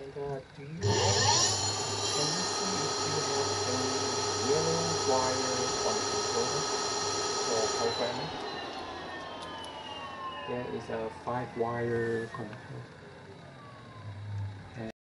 do you can you see if you have any yellow wire on the controller for programming? There is a 5 wire control.